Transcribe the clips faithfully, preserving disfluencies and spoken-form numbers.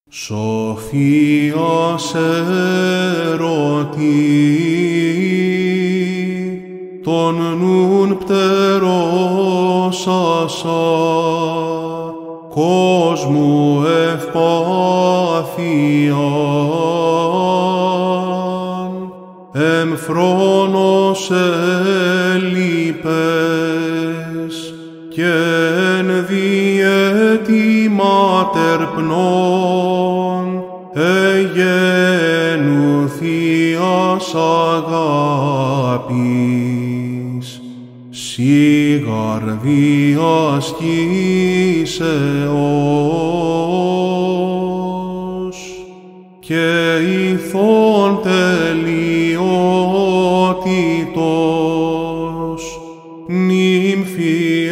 Σοφίας ερωτή, τον νουν πτερώσασα, κόσμου ευπάθειαν, εμφρόνος έλειπες, και εν διέτη μάτερ πνών, εγένου Θείας αγάπης, σιγαρ διασκήσεως, και ηθών τελειότητος, νύμφη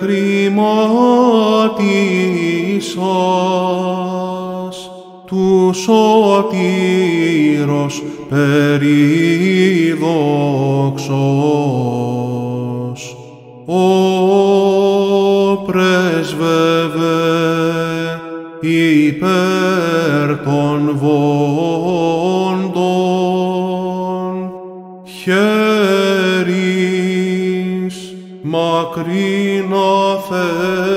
εχρημάτισσας, του σωτήρος περιδόξος, ο πρέσβευε υπέρ των βόντων, χέρις μακρινά